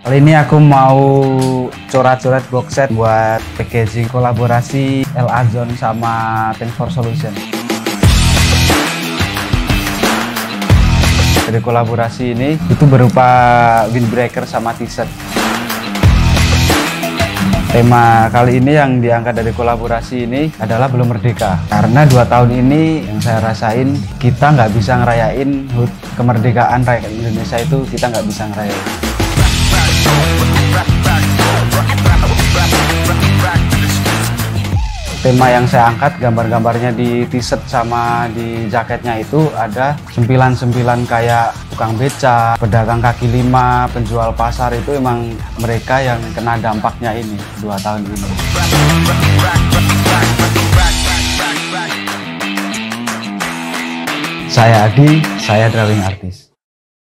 Kali ini aku mau coret-coret box set buat packaging kolaborasi El Azon sama Thanks for Solution. Dari kolaborasi ini itu berupa windbreaker sama t-shirt. Tema kali ini yang diangkat dari kolaborasi ini adalah belum merdeka. Karena 2 tahun ini yang saya rasain, kita nggak bisa ngerayain HUT kemerdekaan rakyat Indonesia itu, kita nggak bisa ngerayain. Tema yang saya angkat, gambar-gambarnya di t-shirt sama di jaketnya itu ada sempilan-sempilan kayak tukang beca, pedagang kaki lima, penjual pasar. Itu emang mereka yang kena dampaknya ini 2 tahun ini. Saya Adi, saya drawing artist.